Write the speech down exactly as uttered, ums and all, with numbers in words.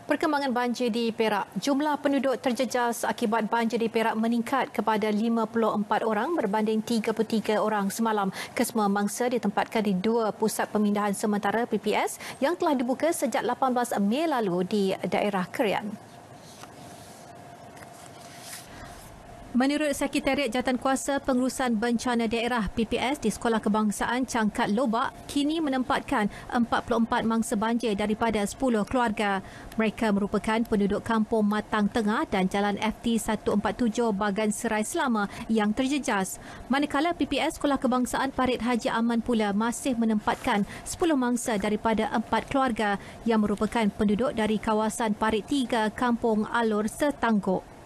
Perkembangan banjir di Perak. Jumlah penduduk terjejas akibat banjir di Perak meningkat kepada lima puluh empat orang berbanding tiga puluh tiga orang semalam. Kesemua mangsa ditempatkan di dua pusat pemindahan sementara P P S yang telah dibuka sejak lapan belas Mei lalu di daerah Kerian. Menurut Sekretariat Jawatankuasa Pengurusan Bencana Daerah P P S di Sekolah Kebangsaan Cangkat Lobak kini menempatkan empat puluh empat mangsa banjir daripada sepuluh keluarga. Mereka merupakan penduduk kampung Matang Tengah dan Jalan F T seratus empat puluh tujuh Bagan Serai Selama yang terjejas. Manakala P P S Sekolah Kebangsaan Parit Haji Aman pula masih menempatkan sepuluh mangsa daripada empat keluarga yang merupakan penduduk dari kawasan Parit tiga Kampung Alor Setangguk.